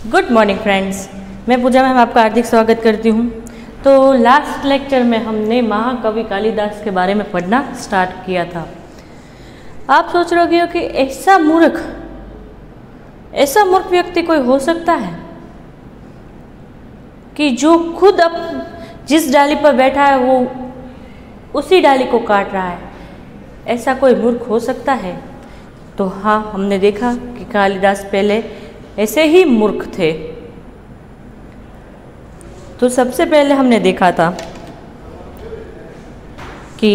Good morning friends, मैं पूजा ma'am आपका हार्दिक स्वागत करती हूँ। तो लास्ट लेक्चर में हमने महाकवि कालिदास के बारे में पढ़ना स्टार्ट किया था। आप सोच रहे हो कि ऐसा मूर्ख व्यक्ति कोई हो सकता है कि जो खुद अब जिस डाली पर बैठा है वो उसी डाली को काट रहा है। ऐसा कोई मूर्ख हो सकता है? तो हाँ, हमने देखा कि कालिदास पहले ऐसे ही मूर्ख थे। तो सबसे पहले हमने देखा था कि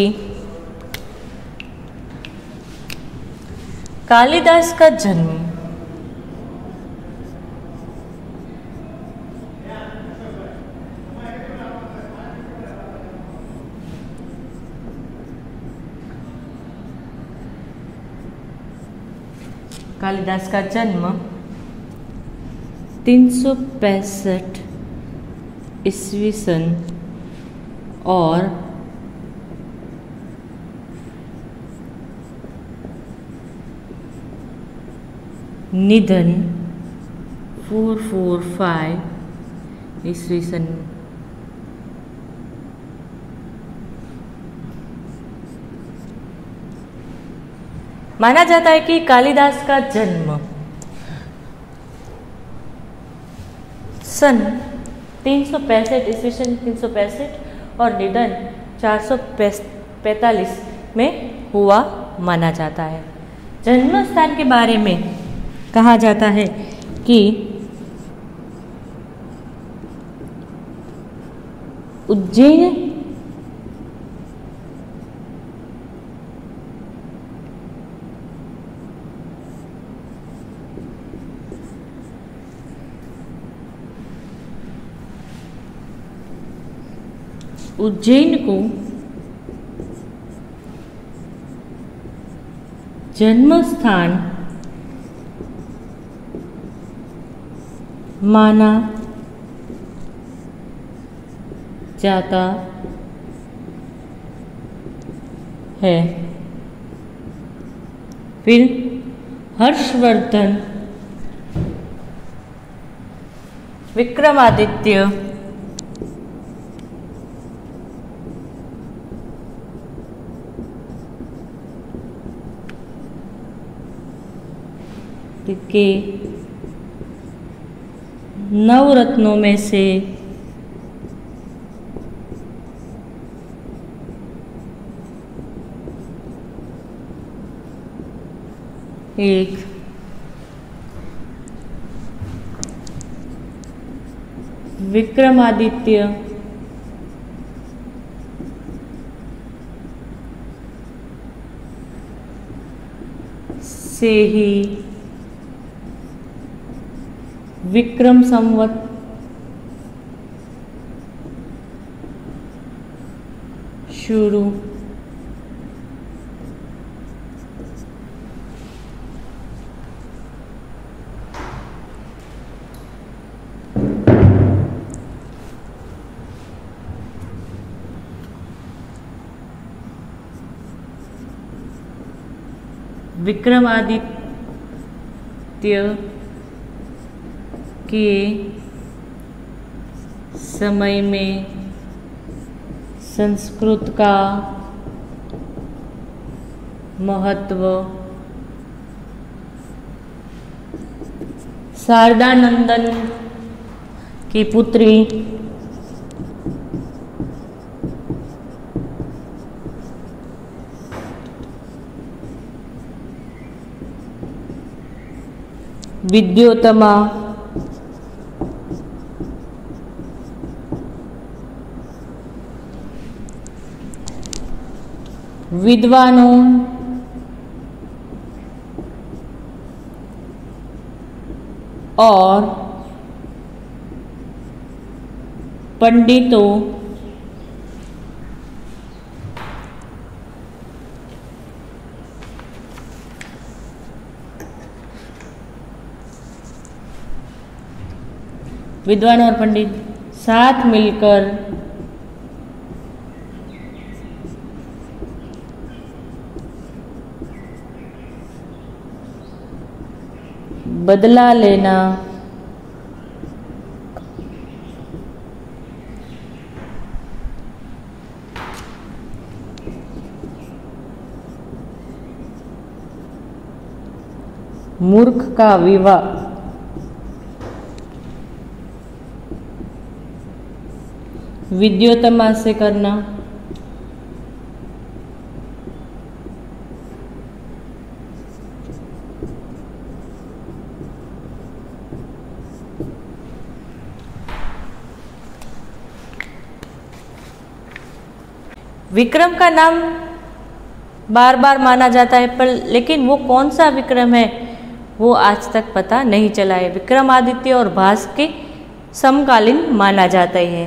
कालिदास का जन्म कालिदास का जन्म 365 ईस्वी सन और निधन 445 ईस्वी सन। माना जाता है कि कालिदास का जन्म सन 365 ईस्वी सन 365 और निधन 445 में हुआ माना जाता है। जन्म स्थान के बारे में कहा जाता है कि उज्जैन को जन्म स्थान माना जाता है। फिर हर्षवर्धन विक्रमादित्य के नवरत्नों में से एक विक्रमादित्य से ही विक्रम संवत शुरू विक्रमादित्य के समय में संस्कृत का महत्व शारदानंदन की पुत्री विद्योत्तमा विद्वानों और पंडितों विद्वान और पंडित साथ मिलकर बदला लेना मूर्ख का विवाह। विद्योत्तमा से करना। विक्रम का नाम बार बार माना जाता है, पर लेकिन वो कौन सा विक्रम है वो आज तक पता नहीं चला है। विक्रमादित्य और भास के समकालीन माना जाता है।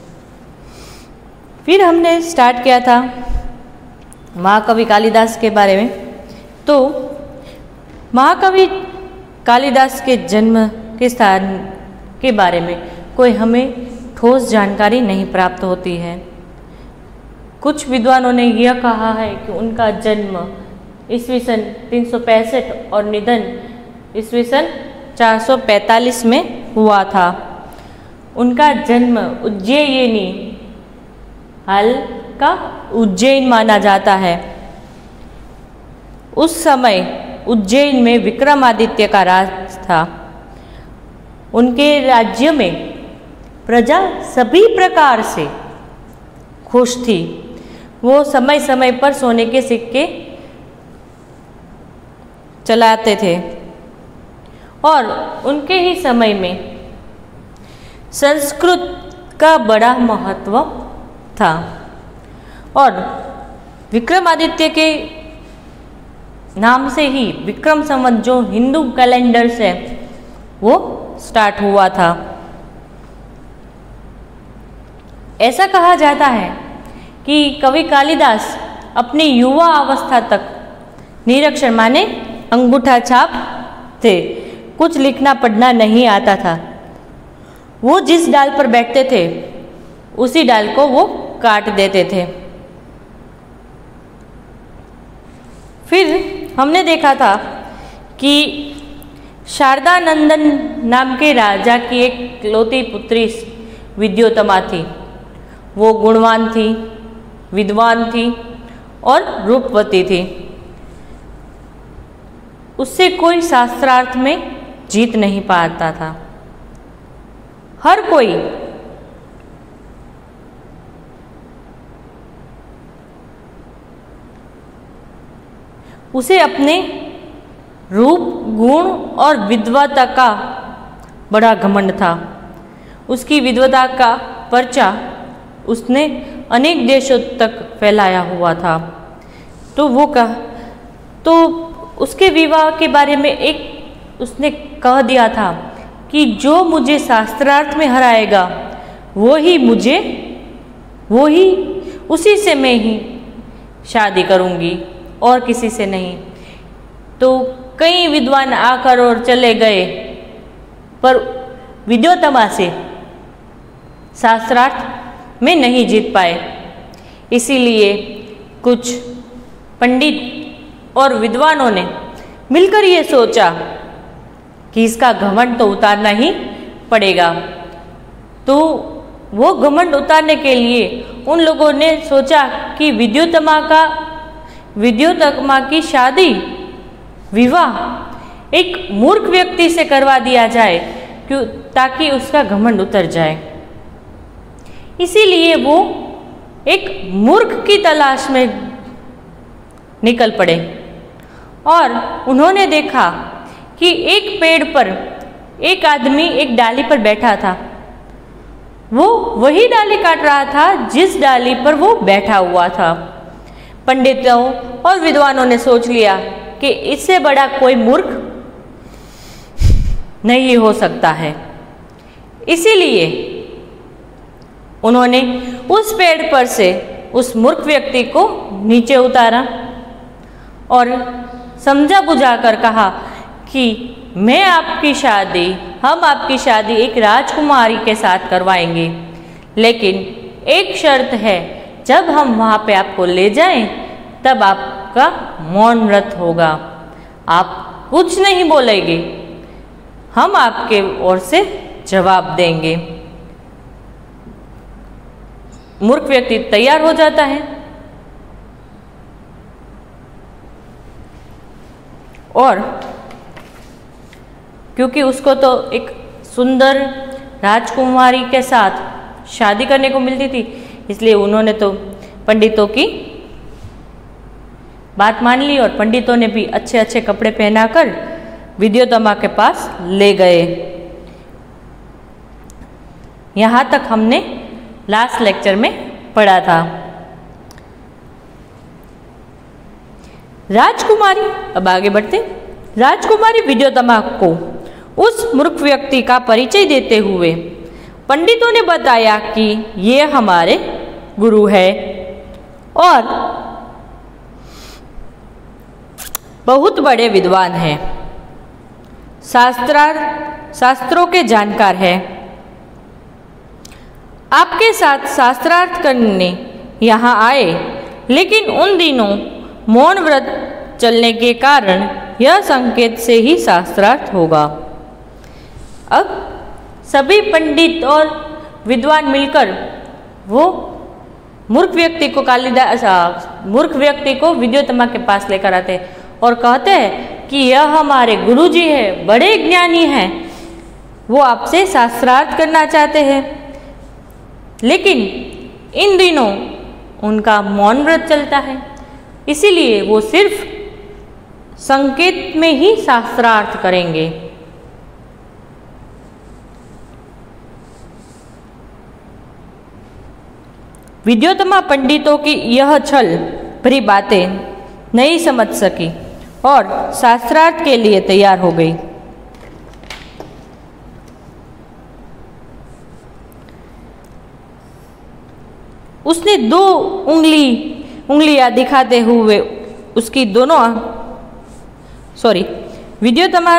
फिर हमने स्टार्ट किया था महाकवि कालिदास के बारे में। तो महाकवि कालिदास के जन्म के स्थान के बारे में कोई हमें ठोस जानकारी नहीं प्राप्त होती है। कुछ विद्वानों ने यह कहा है कि उनका जन्म ईस्वी सन 365 और निधन ईस्वी सन 445 में हुआ था। उनका जन्म उज्जैयनी, हाल का उज्जैन माना जाता है। उस समय उज्जैन में विक्रमादित्य का राज था। उनके राज्य में प्रजा सभी प्रकार से खुश थी। वो समय समय पर सोने के सिक्के चलाते थे और उनके ही समय में संस्कृत का बड़ा महत्व था। और विक्रमादित्य के नाम से ही विक्रम संवत जो हिंदू कैलेंडर से वो स्टार्ट हुआ था। ऐसा कहा जाता है कि कवि कालिदास अपनी युवा अवस्था तक निरक्षर माने अंगूठा छाप थे। कुछ लिखना पढ़ना नहीं आता था। वो जिस डाल पर बैठते थे उसी डाल को वो काट देते थे। फिर हमने देखा था कि शारदा नंदन नाम के राजा की एक इकलौती पुत्री विद्योत्तमा थी। वो गुणवान थी, विद्वान थी और रूपवती थी। उससे कोई शास्त्रार्थ में जीत नहीं पाता था। हर कोई उसे अपने रूप, गुण और विद्वता का बड़ा घमंड था। उसकी विद्वता का पर्चा उसने अनेक देशों तक फैलाया हुआ था। तो उसके विवाह के बारे में उसने कह दिया था कि जो मुझे शास्त्रार्थ में हराएगा उसी से मैं ही शादी करूंगी और किसी से नहीं। तो कई विद्वान आकर और चले गए, पर विद्योत्तमा से शास्त्रार्थ में नहीं जीत पाए। इसीलिए कुछ पंडित और विद्वानों ने मिलकर ये सोचा कि इसका घमंड तो उतारना ही पड़ेगा। तो वो घमंड उतारने के लिए उन लोगों ने सोचा कि विद्योत्तमा की शादी, विवाह एक मूर्ख व्यक्ति से करवा दिया जाए, ताकि उसका घमंड उतर जाए। इसीलिए वो एक मूर्ख की तलाश में निकल पड़े और उन्होंने देखा कि एक पेड़ पर एक आदमी एक डाली पर बैठा था। वो वही डाली काट रहा था जिस डाली पर वो बैठा हुआ था। पंडितों और विद्वानों ने सोच लिया कि इससे बड़ा कोई मूर्ख नहीं हो सकता है। इसीलिए उन्होंने उस पेड़ पर से उस मूर्ख व्यक्ति को नीचे उतारा और समझा बुझाकर कहा कि हम आपकी शादी एक राजकुमारी के साथ करवाएंगे, लेकिन एक शर्त है, जब हम वहाँ पे आपको ले जाएं तब आपका मौन व्रत होगा, आप कुछ नहीं बोलेंगे, हम आपके ओर से जवाब देंगे। मूर्ख व्यक्ति तैयार हो जाता है और क्योंकि उसको तो एक सुंदर राजकुमारी के साथ शादी करने को मिलती थी, इसलिए उन्होंने तो पंडितों की बात मान ली और पंडितों ने भी अच्छे अच्छे कपड़े पहनाकर विद्योत्तमा के पास ले गए। यहाँ तक हमने लास्ट लेक्चर में पढ़ा था। राजकुमारी, अब आगे बढ़ते। राजकुमारी विद्योत्तमा को उस मूर्ख व्यक्ति का परिचय देते हुए पंडितों ने बताया कि ये हमारे गुरु है और बहुत बड़े विद्वान हैं, शास्त्रों के जानकार हैं। आपके साथ शास्त्रार्थ करने यहाँ आए, लेकिन उन दिनों मौन व्रत चलने के कारण यह संकेत से ही शास्त्रार्थ होगा। अब सभी पंडित और विद्वान मिलकर वो मूर्ख व्यक्ति को विद्योत्तमा के पास लेकर आते और कहते हैं कि यह हमारे गुरुजी है, बड़े ज्ञानी हैं, वो आपसे शास्त्रार्थ करना चाहते हैं। लेकिन इन दिनों उनका मौन व्रत चलता है, इसीलिए वो सिर्फ संकेत में ही शास्त्रार्थ करेंगे। विद्योत्तमा पंडितों की यह छल भरी बातें नहीं समझ सकी और शास्त्रार्थ के लिए तैयार हो गई। उसने दो उंगलियां दिखाते हुए उसकी दोनों विद्योत्तमा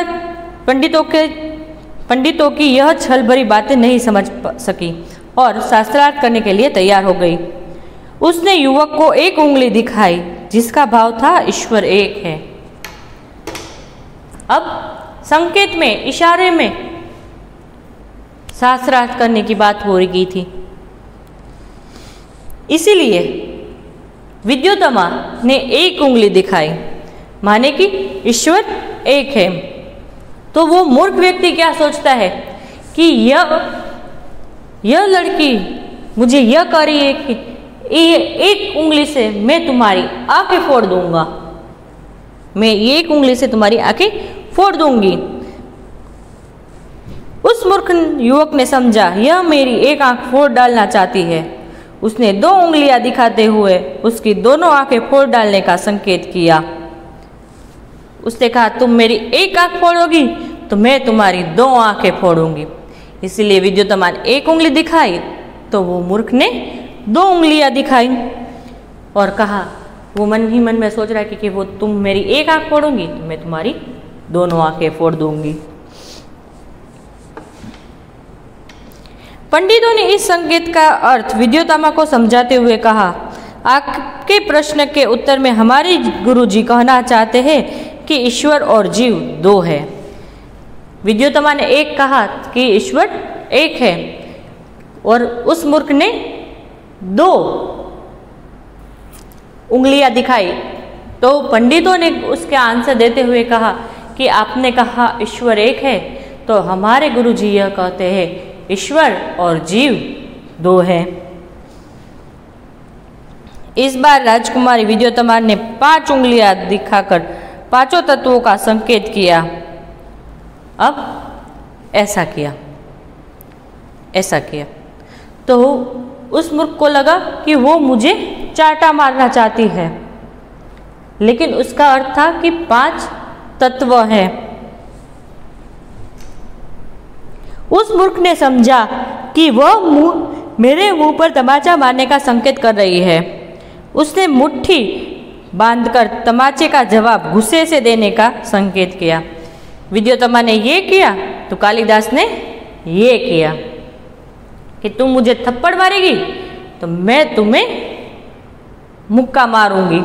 पंडितों की यह छल भरी बातें नहीं समझ सकी और शास्त्रार्थ करने के लिए तैयार हो गई। उसने युवक को एक उंगली दिखाई जिसका भाव था ईश्वर एक है। अब संकेत में, इशारे में शास्त्रार्थ करने की बात हो रही थी, इसीलिए विद्योत्तमा ने एक उंगली दिखाई, माने कि ईश्वर एक है। तो वो मूर्ख व्यक्ति क्या सोचता है कि यह लड़की मुझे यह कह रही है कि एक उंगली से मैं तुम्हारी आंखें फोड़ दूंगा, मैं एक उंगली से तुम्हारी आंखें फोड़ दूंगी। उस मूर्ख युवक ने समझा यह मेरी एक आंख फोड़ डालना चाहती है। उसने दो उंगलियां दिखाते हुए उसकी दोनों आंखें फोड़ डालने का संकेत किया। उसने कहा तुम मेरी एक आंख फोड़ोगी तो मैं तुम्हारी दो आंखें फोड़ूंगी। इसलिए विद्योत्तमा ने एक उंगली दिखाई तो वो मूर्ख ने दो उंगलियां दिखाई और कहा, वो मन ही मन में सोच रहा है कि वो तुम मेरी एक आंख फोड़ोगी तो मैं तुम्हारी दोनों आंखें फोड़ दूंगी। पंडितों ने इस संकेत का अर्थ विद्योत्तमा को समझाते हुए कहा, आपके प्रश्न के उत्तर में हमारे गुरुजी कहना चाहते हैं कि ईश्वर और जीव दो है। विद्योत्तमा ने एक कहा कि ईश्वर एक है और उस मूर्ख ने दो उंगलियां दिखाई। तो पंडितों ने उसके आंसर देते हुए कहा कि आपने कहा ईश्वर एक है, तो हमारे गुरुजी यह कहते हैं ईश्वर और जीव दो है। इस बार राजकुमारी विद्योत्तमा ने 5 उंगलियां दिखाकर पांचों तत्वों का संकेत किया। अब ऐसा किया तो उस मूर्ख को लगा कि वो मुझे चाटा मारना चाहती है, लेकिन उसका अर्थ था कि 5 तत्व हैं। उस मूर्ख ने समझा कि वह मेरे मुंह पर तमाचा मारने का संकेत कर रही है। उसने मुट्ठी बांधकर तमाचे का जवाब गुस्से से देने का संकेत किया। विद्योत्तमा ने ये किया तो कालिदास ने ये किया कि तुम मुझे थप्पड़ मारेगी तो मैं तुम्हें मुक्का मारूंगी।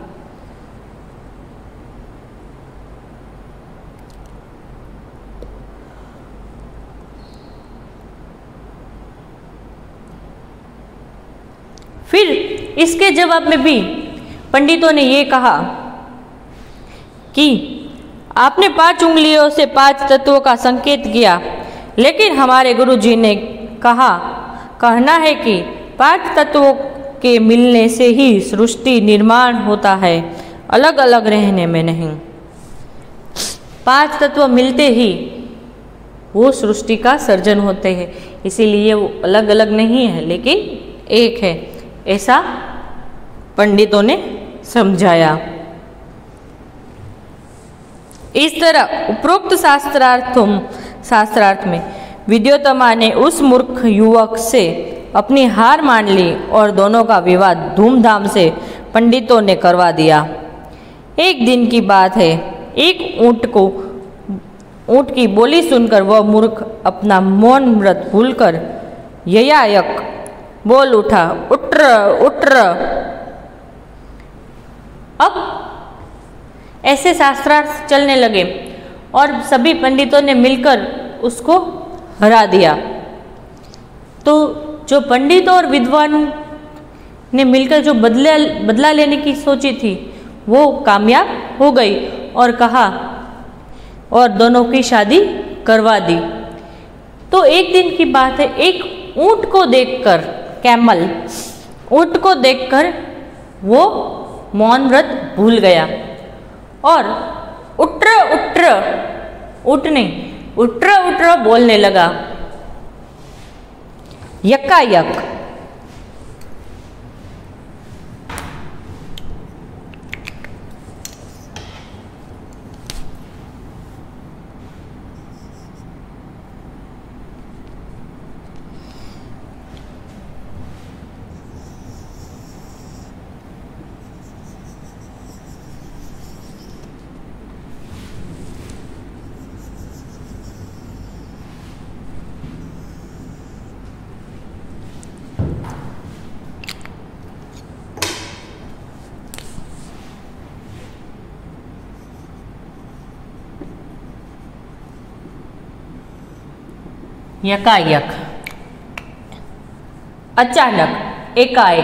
फिर इसके जवाब में भी पंडितों ने ये कहा कि आपने 5 उंगलियों से 5 तत्वों का संकेत किया, लेकिन हमारे गुरुजी ने कहना है कि 5 तत्वों के मिलने से ही सृष्टि निर्माण होता है, अलग अलग रहने में नहीं। 5 तत्व मिलते ही वो सृष्टि का सर्जन होते हैं, इसीलिए वो अलग अलग नहीं है लेकिन एक है, ऐसा पंडितों ने समझाया। इस तरह उपरोक्त शास्त्रार्थ में विद्योत्तमा ने उस मूर्ख युवक से अपनी हार मान ली और दोनों का विवाद धूमधाम से पंडितों ने करवा दिया। एक दिन की बात है, एक ऊंट की बोली सुनकर वह मूर्ख अपना मौन व्रत भूलकर ययायक बोल उठा, उट्र उट्र। अब ऐसे शास्त्रार्थ चलने लगे और सभी पंडितों ने मिलकर उसको हरा दिया। तो जो पंडितों और विद्वान ने मिलकर जो बदला लेने की सोची थी वो कामयाब हो गई और कहा और दोनों की शादी करवा दी। तो एक दिन की बात है, एक ऊंट को देखकर, कैमल ऊंट को देखकर वो मौन व्रत भूल गया और उट्र उट्र, ऊंट नहीं उट्र उट्र बोलने लगा, यकायक। यकायक, अचानक, एकाएक।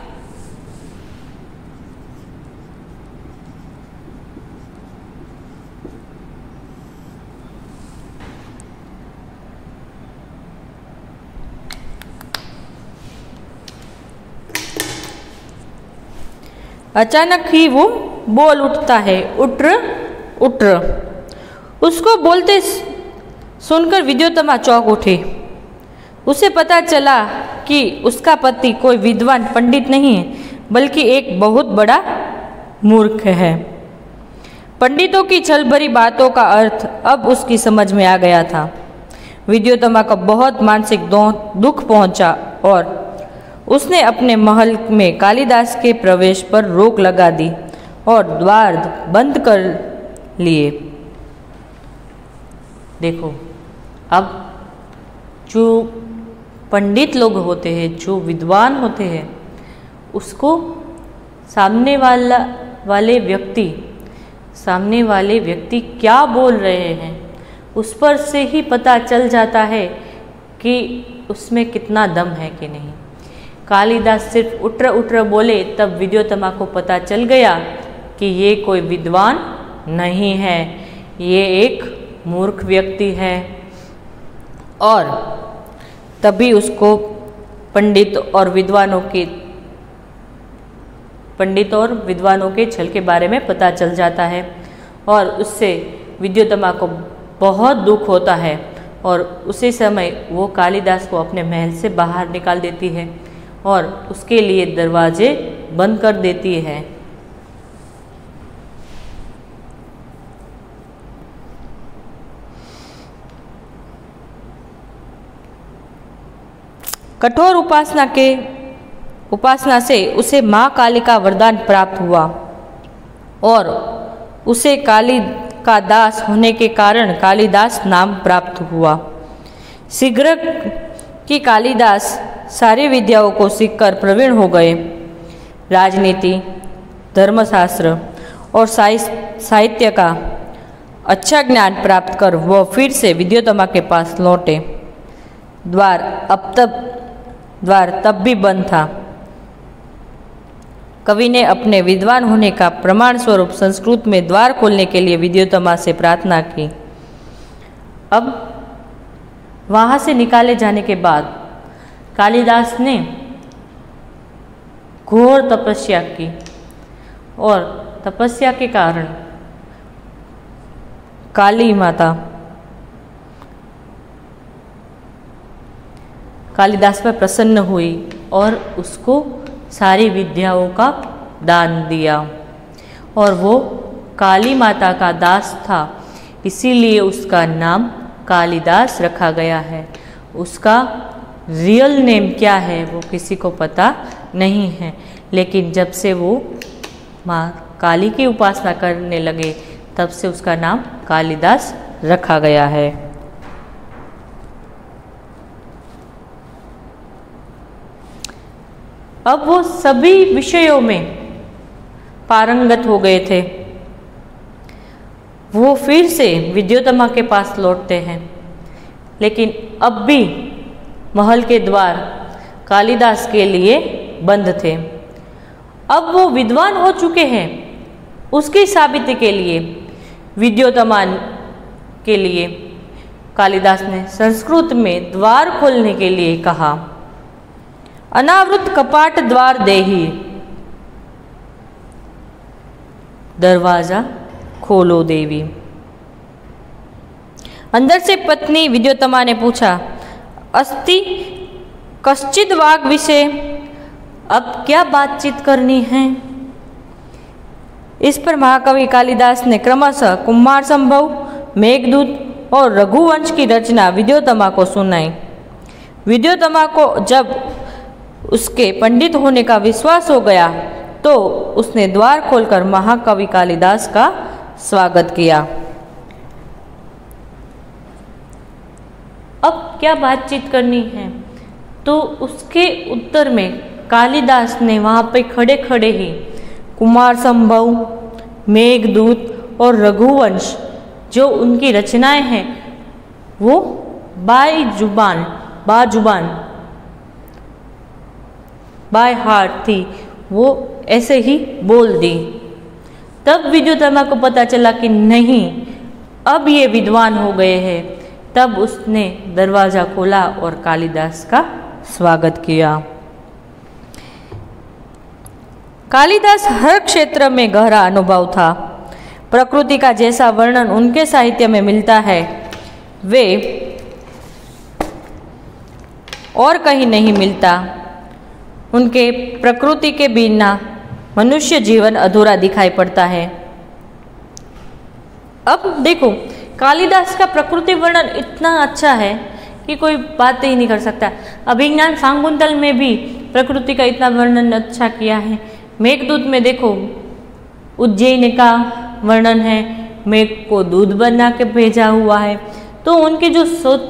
अचानक ही वो बोल उठता है, उट्र उट्र। उसको बोलते सुनकर विद्योत्तमा चौंक उठी। उसे पता चला कि उसका पति कोई विद्वान पंडित नहीं है बल्कि एक बहुत बड़ा मूर्ख है। पंडितों की छल भरी बातों का अर्थ अब उसकी समझ में आ गया था। विद्योत्तमा को बहुत मानसिक दुख पहुंचा और उसने अपने महल में कालिदास के प्रवेश पर रोक लगा दी और द्वार बंद कर लिए। देखो, अब जो पंडित लोग होते हैं, जो विद्वान होते हैं, उसको सामने वाले व्यक्ति क्या बोल रहे हैं उस पर से ही पता चल जाता है कि उसमें कितना दम है कि नहीं। कालिदास सिर्फ उट्र उट्र बोले तब विद्योत्तमा को पता चल गया कि ये कोई विद्वान नहीं है, ये एक मूर्ख व्यक्ति है। और तभी उसको पंडित और विद्वानों के छल के बारे में पता चल जाता है और उससे विद्योत्तमा को बहुत दुख होता है और उसी समय वो कालिदास को अपने महल से बाहर निकाल देती है और उसके लिए दरवाजे बंद कर देती है। कठोर उपासना से उसे माँ काली का वरदान प्राप्त हुआ और उसे काली का दास होने के कारण कालिदास नाम प्राप्त हुआ। शीघ्र की कालिदास सारी विद्याओं को सीखकर प्रवीण हो गए। राजनीति, धर्मशास्त्र और साहित्य का अच्छा ज्ञान प्राप्त कर वह फिर से विद्योत्तमा के पास लौटे। द्वार तब भी बंद था। कवि ने अपने विद्वान होने का प्रमाण स्वरूप संस्कृत में द्वार खोलने के लिए विद्योत्तमा से प्रार्थना की। अब वहाँ से निकाले जाने के बाद कालिदास ने घोर तपस्या की और तपस्या के कारण काली माता कालिदास पर प्रसन्न हुई और उसको सारी विद्याओं का दान दिया और वो काली माता का दास था, इसीलिए उसका नाम कालिदास रखा गया है। उसका रियल नेम क्या है वो किसी को पता नहीं है, लेकिन जब से वो माँ काली की उपासना करने लगे तब से उसका नाम कालिदास रखा गया है। अब वो सभी विषयों में पारंगत हो गए थे। वो फिर से विद्योत्तमा के पास लौटते हैं, लेकिन अब भी महल के द्वार कालिदास के लिए बंद थे। अब वो विद्वान हो चुके हैं, उसकी साबिती के लिए विद्योत्तमा के लिए कालिदास ने संस्कृत में द्वार खोलने के लिए कहा, अनावृत कपाट द्वार देही, दरवाजा खोलो देवी। अंदर से पत्नी विद्योत्तमा ने पूछा, अस्ति कश्चिद वाग विषय, अब क्या बातचीत करनी है? इस पर महाकवि कालिदास ने क्रमशः कुमार संभव, मेघदूत और रघुवंश की रचना विद्योत्तमा को सुनाई। विद्योत्तमा को जब उसके पंडित होने का विश्वास हो गया तो उसने द्वार खोलकर महाकवि कालिदास का स्वागत किया। अब क्या बातचीत करनी है? तो उसके उत्तर में कालिदास ने वहाँ पे खड़े खड़े ही कुमार संभव, मेघदूत और रघुवंश जो उनकी रचनाएं हैं वो बाय हार्ट थी, वो ऐसे ही बोल दी। तब विद्योत्तमा को पता चला कि नहीं, अब ये विद्वान हो गए हैं। तब उसने दरवाजा खोला और कालिदास का स्वागत किया। कालिदास हर क्षेत्र में गहरा अनुभव था। प्रकृति का जैसा वर्णन उनके साहित्य में मिलता है वे और कहीं नहीं मिलता। उनके प्रकृति के बिना मनुष्य जीवन अधूरा दिखाई पड़ता है। अब देखो, कालिदास का प्रकृति वर्णन इतना अच्छा है कि कोई बात ही नहीं कर सकता। अभिज्ञान शाकुंतल में भी प्रकृति का इतना वर्णन अच्छा किया है। मेघदूत में देखो, उज्जैन का वर्णन है, मेघ को दूध बना के भेजा हुआ है। तो उनकी जो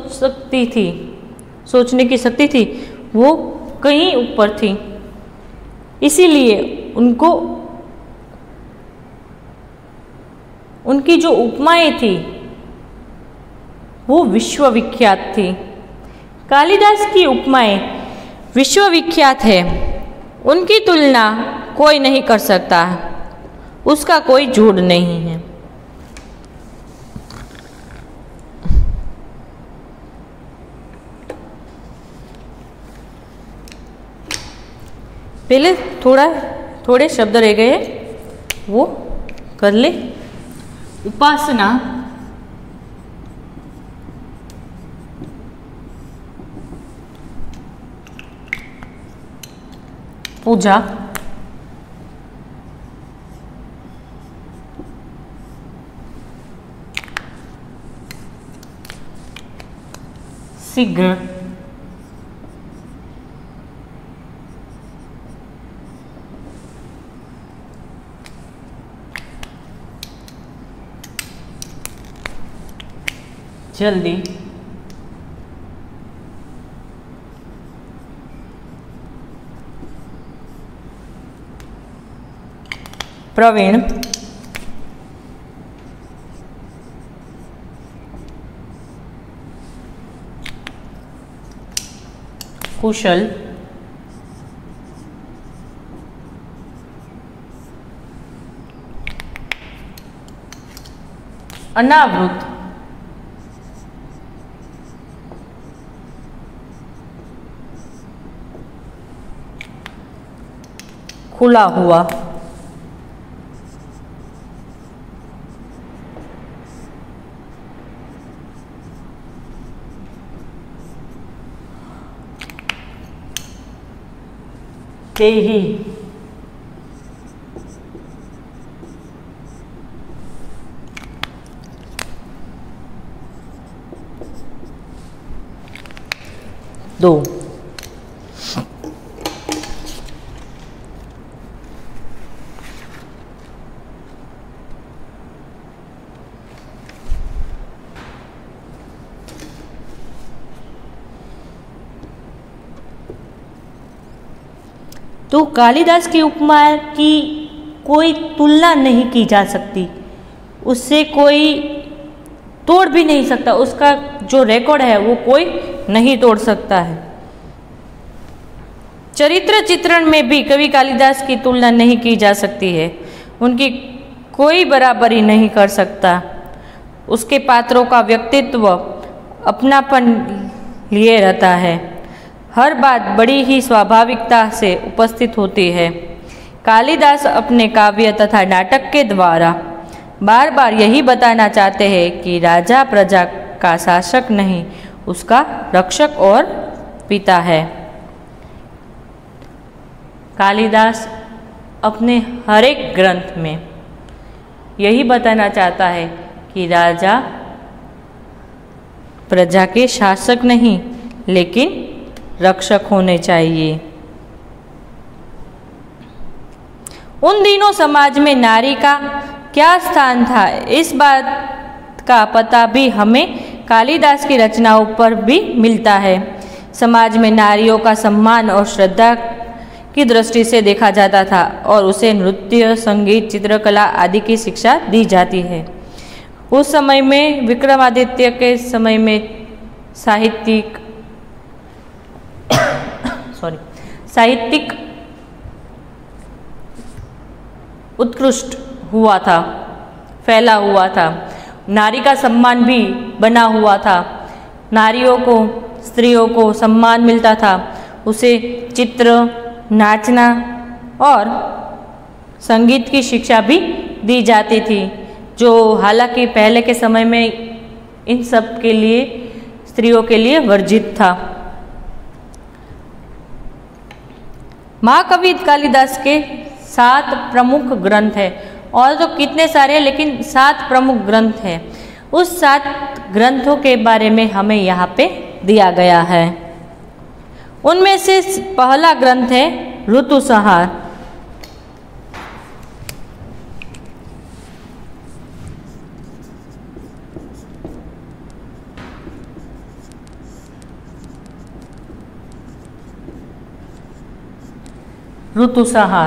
सोचने की शक्ति थी वो कहीं ऊपर थी, इसीलिए उनको उनकी जो उपमाएं थी वो विश्वविख्यात थी। कालिदास की उपमाएं विश्वविख्यात है, उनकी तुलना कोई नहीं कर सकता, उसका कोई जोड़ नहीं है। पहले थोड़े शब्द रह गए, वो कर ले। उपासना, पूजा, शीघ्र, जल्दी, प्रवीण, कुशल, अनावृत, खुला हुआ, देही, दो, तो कालिदास की उपमा की कोई तुलना नहीं की जा सकती, उससे कोई तोड़ भी नहीं सकता, उसका जो रिकॉर्ड है वो कोई नहीं तोड़ सकता है। चरित्र चित्रण में भी कवि कालिदास की तुलना नहीं की जा सकती है, उनकी कोई बराबरी नहीं कर सकता। उसके पात्रों का व्यक्तित्व अपनापन लिए रहता है, हर बात बड़ी ही स्वाभाविकता से उपस्थित होती है। कालिदास अपने काव्य तथा नाटक के द्वारा बार बार यही बताना चाहते हैं कि राजा प्रजा का शासक नहीं, उसका रक्षक और पिता है। कालिदास अपने हर एक ग्रंथ में यही बताना चाहता है कि राजा प्रजा के शासक नहीं लेकिन रक्षक होने चाहिए। उन दिनों समाज में नारी का क्या स्थान था, इस बात का पता भी हमें कालिदास की रचनाओं पर भी मिलता है। समाज में नारियों का सम्मान और श्रद्धा की दृष्टि से देखा जाता था और उसे नृत्य, संगीत, चित्रकला आदि की शिक्षा दी जाती है। उस समय में विक्रमादित्य के समय में साहित्यिक उत्कृष्ट हुआ था, फैला हुआ था, नारी का सम्मान भी बना हुआ था, नारियों को, स्त्रियों को सम्मान मिलता था, उसे चित्र, नाचना और संगीत की शिक्षा भी दी जाती थी, जो हालांकि पहले के समय में इन सब के लिए स्त्रियों के लिए वर्जित था। महाकवि कालिदास के 7 प्रमुख ग्रंथ हैं, और तो कितने सारे, लेकिन 7 प्रमुख ग्रंथ हैं। उस 7 ग्रंथों के बारे में हमें यहाँ पे दिया गया है। उनमें से पहला ग्रंथ है ऋतुसंहार। ऋतुसंहार,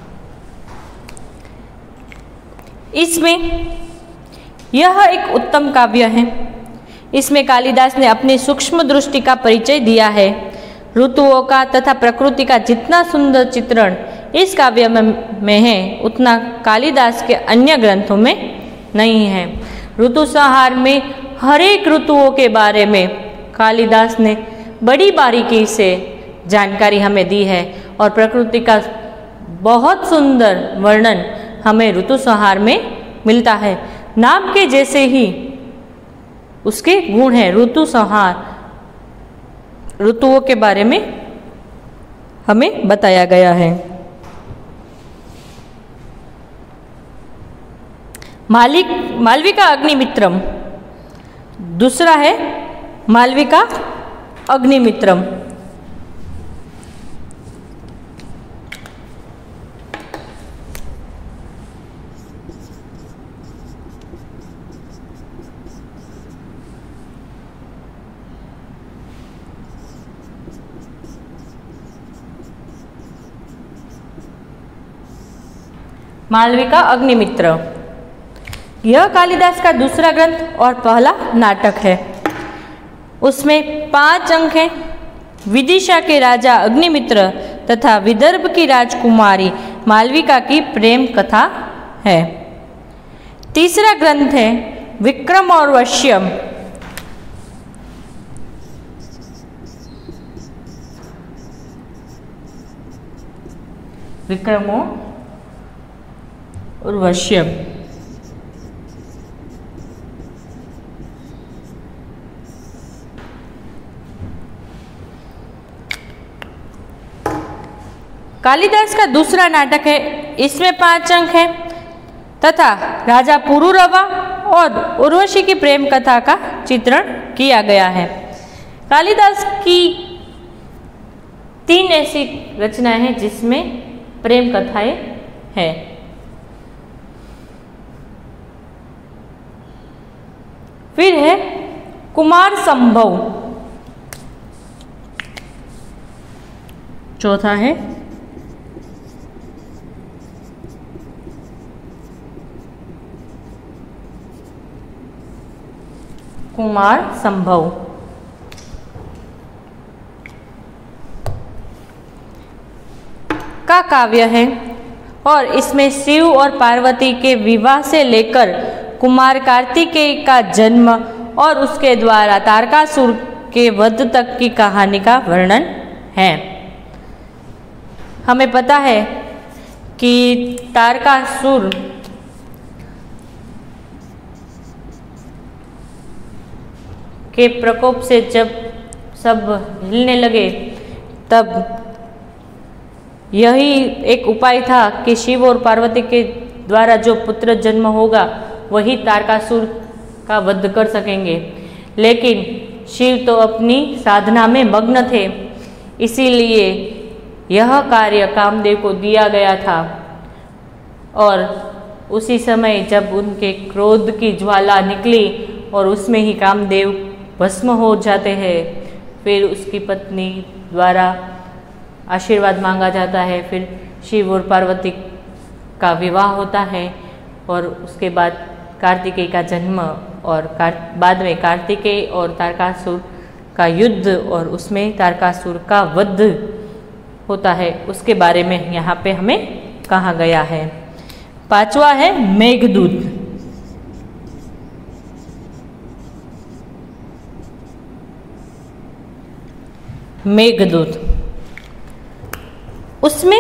इसमें यह एक उत्तम काव्य है। इसमें कालिदास ने अपनी सूक्ष्म दृष्टि का परिचय दिया है। ऋतुओं का तथा प्रकृति का जितना सुंदर चित्रण इस काव्य में है, उतना कालिदास के अन्य ग्रंथों में नहीं है। ऋतुसंहार में हर एक ऋतुओं के बारे में कालिदास ने बड़ी बारीकी से जानकारी हमें दी है और प्रकृति का बहुत सुंदर वर्णन हमें ऋतुसंहार में मिलता है। नाम के जैसे ही उसके गुण हैं। ऋतुसंहार, ऋतुओं के बारे में हमें बताया गया है। मालविका अग्निमित्रम, दूसरा है मालविका अग्निमित्रम। मालविका अग्निमित्र, यह कालिदास का दूसरा ग्रंथ और पहला नाटक है। उसमें 5 अंक हैं। विदिशा के राजा अग्निमित्र तथा विदर्भ की राजकुमारी मालविका की प्रेम कथा है। तीसरा ग्रंथ है विक्रम और वश्यम। विक्रम और वश्यम। कालिदास का दूसरा नाटक है, इसमें 5 अंक है तथा राजा पुरूरवा और उर्वशी की प्रेम कथा का चित्रण किया गया है। कालिदास की 3 ऐसी रचनाएं हैं जिसमें प्रेम कथाएं हैं। फिर है कुमार संभव, चौथा है कुमार संभव। का काव्य है और इसमें शिव और पार्वती के विवाह से लेकर कुमार कार्तिकेय का जन्म और उसके द्वारा तारकासुर के वध तक की कहानी का वर्णन है। हमें पता है कि तारकासुर के प्रकोप से जब सब हिलने लगे तब यही एक उपाय था कि शिव और पार्वती के द्वारा जो पुत्र जन्म होगा वही तारकासुर का वध कर सकेंगे। लेकिन शिव तो अपनी साधना में मग्न थे, इसीलिए यह कार्य कामदेव को दिया गया था। और उसी समय जब उनके क्रोध की ज्वाला निकली और उसमें ही कामदेव भस्म हो जाते हैं, फिर उसकी पत्नी द्वारा आशीर्वाद मांगा जाता है। फिर शिव और पार्वती का विवाह होता है और उसके बाद कार्तिकेय का जन्म और बाद में कार्तिकेय और तारकासुर का युद्ध और उसमें तारकासुर का वध होता है। उसके बारे में यहाँ पे हमें कहा गया है। 5वां है मेघदूत। मेघदूत उसमें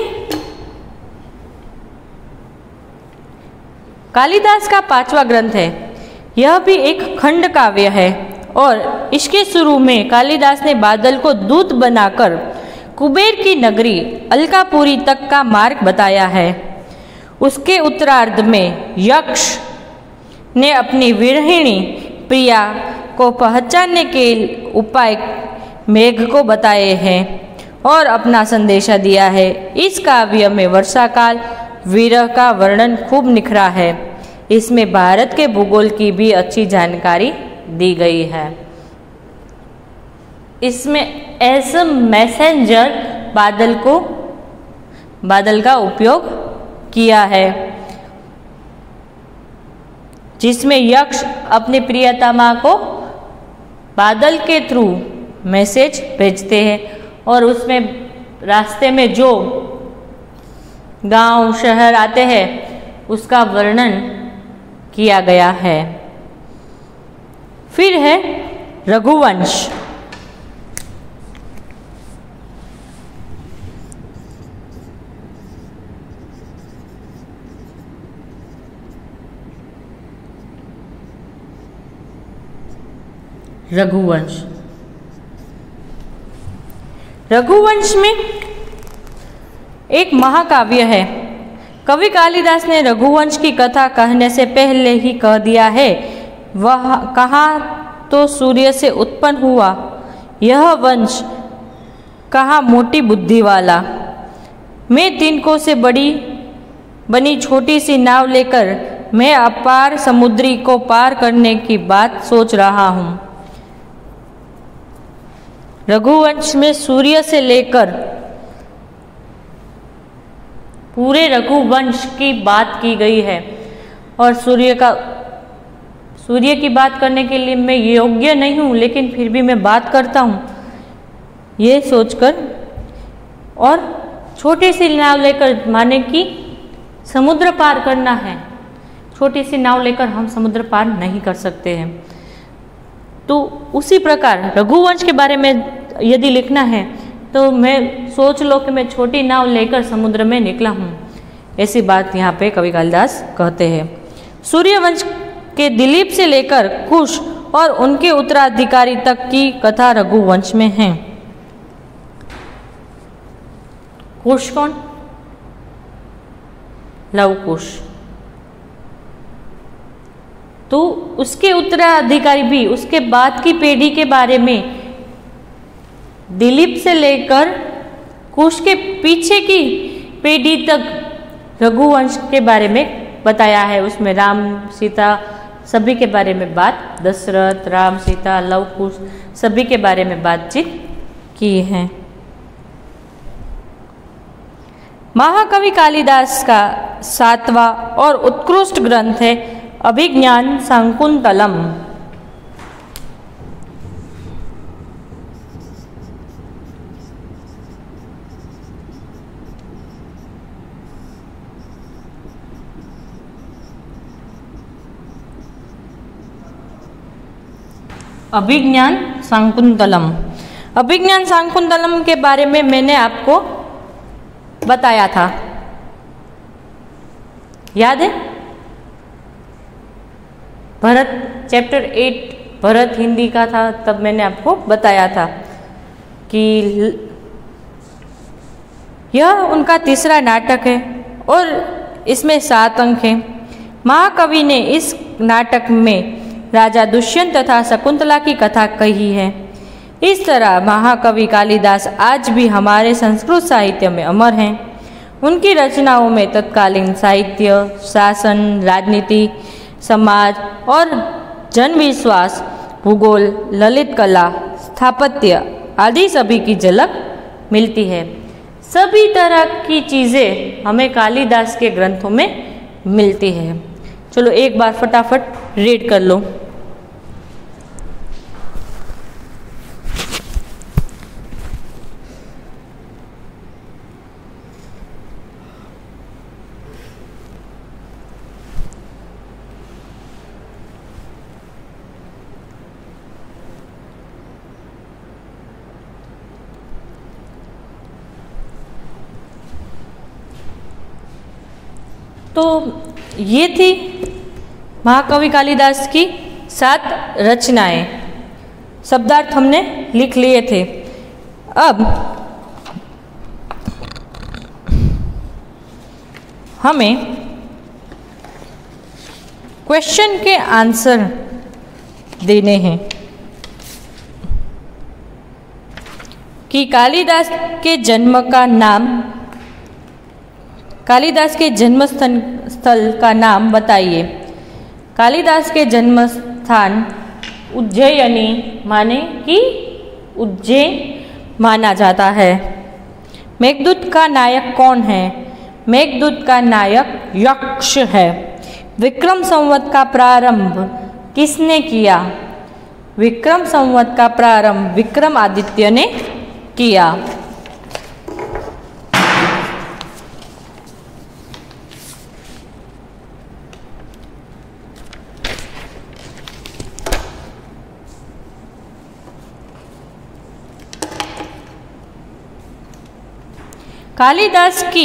कालिदास का 5वां ग्रंथ है। यह भी एक खंड काव्य है और इसके शुरू में कालिदास ने बादल को दूत बनाकर कुबेर की नगरी अलकापुरी तक का मार्ग बताया है। उसके उत्तरार्ध में यक्ष ने अपनी विरहिणी प्रिया को पहचानने के उपाय मेघ को बताए हैं और अपना संदेशा दिया है। इस काव्य में वर्षा काल विरह का वर्णन खूब निखरा है। इसमें भारत के भूगोल की भी अच्छी जानकारी दी गई है। इसमें एज अ मैसेंजर बादल का उपयोग किया है, जिसमें यक्ष अपनी प्रियतमा को बादल के थ्रू मैसेज भेजते हैं और उसमें रास्ते में जो गांव शहर आते हैं उसका वर्णन किया गया है। फिर है रघुवंश। रघुवंश रघुवंश में एक महाकाव्य है। कवि कालिदास ने रघुवंश की कथा कहने से पहले ही कह दिया है, वह कहाँ तो सूर्य से उत्पन्न हुआ यह वंश, कहाँ मोटी बुद्धि वाला। मैं तिनकों से बनी छोटी सी नाव लेकर मैं अपार समुद्री को पार करने की बात सोच रहा हूँ। रघुवंश में सूर्य से लेकर पूरे रघुवंश की बात की गई है और सूर्य की बात करने के लिए मैं योग्य नहीं हूँ, लेकिन फिर भी मैं बात करता हूँ ये सोचकर। और छोटी सी नाव लेकर माने कि समुद्र पार करना है। छोटी सी नाव लेकर हम समुद्र पार नहीं कर सकते हैं। तो उसी प्रकार रघुवंश के बारे में यदि लिखना है तो मैं सोच लो कि मैं छोटी नाव लेकर समुद्र में निकला हूँ, ऐसी बात यहाँ पे कवि कालिदास कहते हैं। सूर्यवंश के दिलीप से लेकर कुश और उनके उत्तराधिकारी तक की कथा रघुवंश में है। कुश कौन? लव कुश। तो उसके उत्तराधिकारी भी, उसके बाद की पीढ़ी के बारे में दिलीप से लेकर कुश के पीछे की पीढ़ी तक रघुवंश के बारे में बताया है। उसमें राम सीता सभी के बारे में बात, दशरथ, राम, सीता, लव कुश सभी के बारे में बातचीत की है। महाकवि कालिदास का 7वां और उत्कृष्ट ग्रंथ है अभिज्ञान शाकुंतलम। अभिज्ञान शाकुंतलम। अभिज्ञान शाकुंतलम के बारे में मैंने आपको बताया था, याद है? भरत चैप्टर 8 भरत हिंदी का था, तब मैंने आपको बताया था कि यह उनका तीसरा नाटक है और इसमें 7 अंक हैं। महाकवि ने इस नाटक में राजा दुष्यंत तथा शकुंतला की कथा कही है। इस तरह महाकवि कालिदास आज भी हमारे संस्कृत साहित्य में अमर हैं। उनकी रचनाओं में तत्कालीन साहित्य, शासन, राजनीति, समाज और जनविश्वास, भूगोल, ललित कला, स्थापत्य आदि सभी की झलक मिलती है। सभी तरह की चीज़ें हमें कालिदास के ग्रंथों में मिलती है। चलो एक बार फटाफट रीड कर लो। तो ये थी महाकवि कालिदास की 7 रचनाएं। शब्दार्थ हमने लिख लिए थे। अब हमें क्वेश्चन के आंसर देने हैं कि कालिदास के जन्म का नाम, कालिदास के जन्म स्थल का नाम बताइए। कालिदास के जन्म स्थान उज्जयिनी माने कि उज्जैन माना जाता है। मेघदूत का नायक कौन है? मेघदूत का नायक यक्ष है। विक्रम संवत का प्रारंभ किसने किया? विक्रम संवत का प्रारंभ विक्रमादित्य ने किया। कालिदास की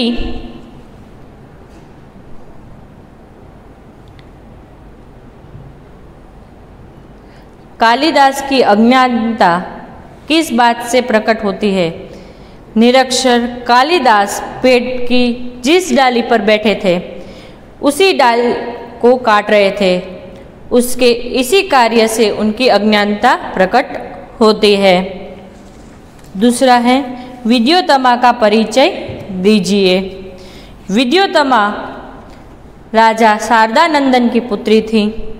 अज्ञानता किस बात से प्रकट होती है? निरक्षर कालिदास पेड़ की जिस डाली पर बैठे थे उसी डाल को काट रहे थे। उसके इसी कार्य से उनकी अज्ञानता प्रकट होती है। दूसरा है विद्योत्तमा का परिचय दीजिए। विद्योत्तमा राजा शारदानंदन की पुत्री थी।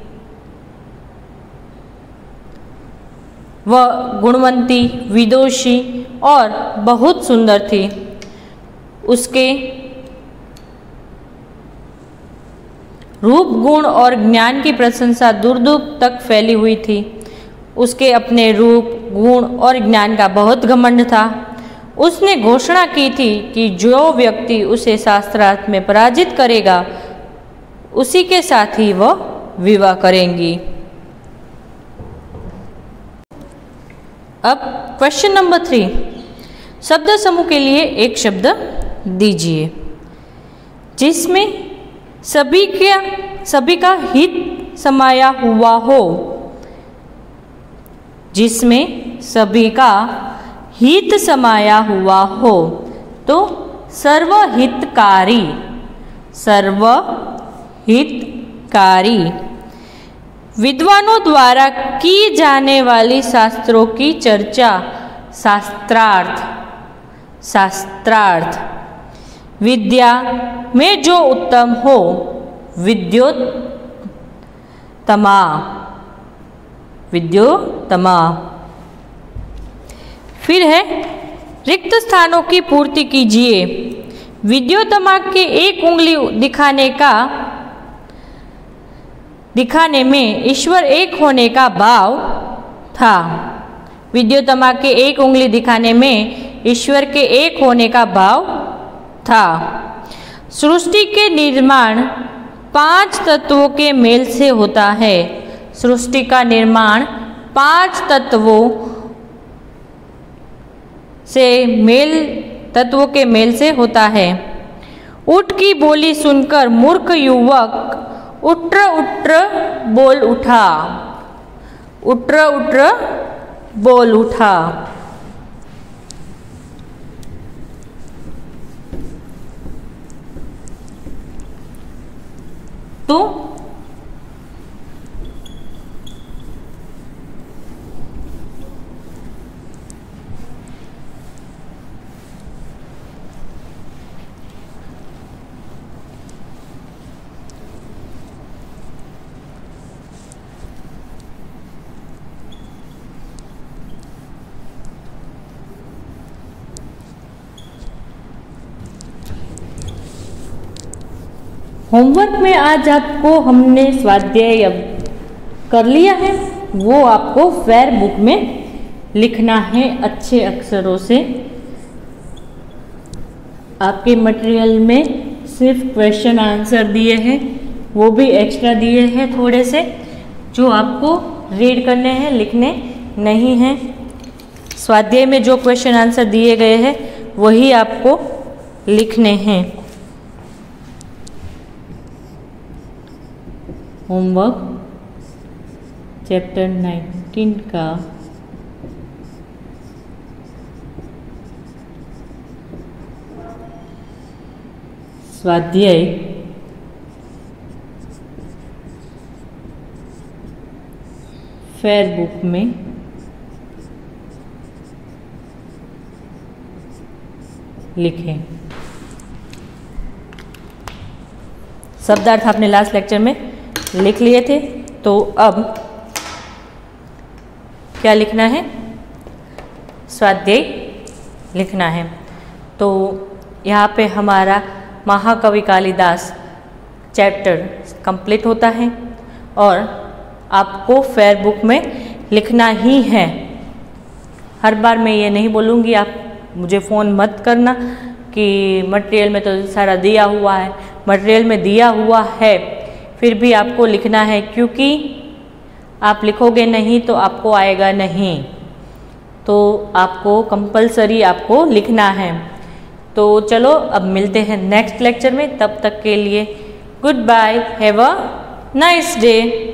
वह गुणवंती, विदुषी और बहुत सुंदर थी। उसके रूप, गुण और ज्ञान की प्रशंसा दूर दूर तक फैली हुई थी। उसके अपने रूप, गुण और ज्ञान का बहुत घमंड था। उसने घोषणा की थी कि जो व्यक्ति उसे शास्त्रार्थ में पराजित करेगा उसी के साथ ही वह विवाह करेंगी। अब क्वेश्चन नंबर 3, शब्द समूह के लिए एक शब्द दीजिए जिसमें सभी का हित समाया हुआ हो। जिसमें सभी का हित समाया हुआ हो। तो सर्वहितकारी, सर्वहितकारी। विद्वानों द्वारा की जाने वाली शास्त्रों की चर्चा, शास्त्रार्थ, शास्त्रार्थ। विद्या में जो उत्तम हो, विद्योत्तमा, विद्योत्तमा। फिर है रिक्त स्थानों की पूर्ति कीजिए। विद्योत्तमा के एक उंगली दिखाने में ईश्वर एक होने का भाव था। विद्योत्तमा के एक उंगली दिखाने में ईश्वर के एक होने का भाव था। सृष्टि के निर्माण 5 तत्वों के मेल से होता है। सृष्टि का निर्माण 5 तत्वों के मेल से होता है। ऊँट की बोली सुनकर मूर्ख युवक उट्र उट्र बोल उठा। उट्र उट्र बोल उठा। तो होमवर्क में आज आपको हमने स्वाध्याय कर लिया है, वो आपको फेयर बुक में लिखना है अच्छे अक्षरों से। आपके मटेरियल में सिर्फ क्वेश्चन आंसर दिए हैं, वो भी एक्स्ट्रा दिए हैं थोड़े से, जो आपको रीड करने हैं, लिखने नहीं हैं। स्वाध्याय में जो क्वेश्चन आंसर दिए गए हैं वही आपको लिखने हैं। होमवर्क चैप्टर 19 का स्वाध्याय फेयर बुक में लिखें। शब्दार्थ आपने लास्ट लेक्चर में लिख लिए थे, तो अब क्या लिखना है? स्वाध्याय लिखना है। तो यहाँ पे हमारा महाकवि कालिदास चैप्टर कंप्लीट होता है और आपको फेयर बुक में लिखना ही है। हर बार मैं ये नहीं बोलूँगी, आप मुझे फ़ोन मत करना कि मटेरियल में तो सारा दिया हुआ है। मटेरियल में दिया हुआ है, फिर भी आपको लिखना है, क्योंकि आप लिखोगे नहीं तो आपको आएगा नहीं। तो आपको कंपलसरी आपको लिखना है। तो चलो अब मिलते हैं नेक्स्ट लेक्चर में। तब तक के लिए good bye, have a nice day.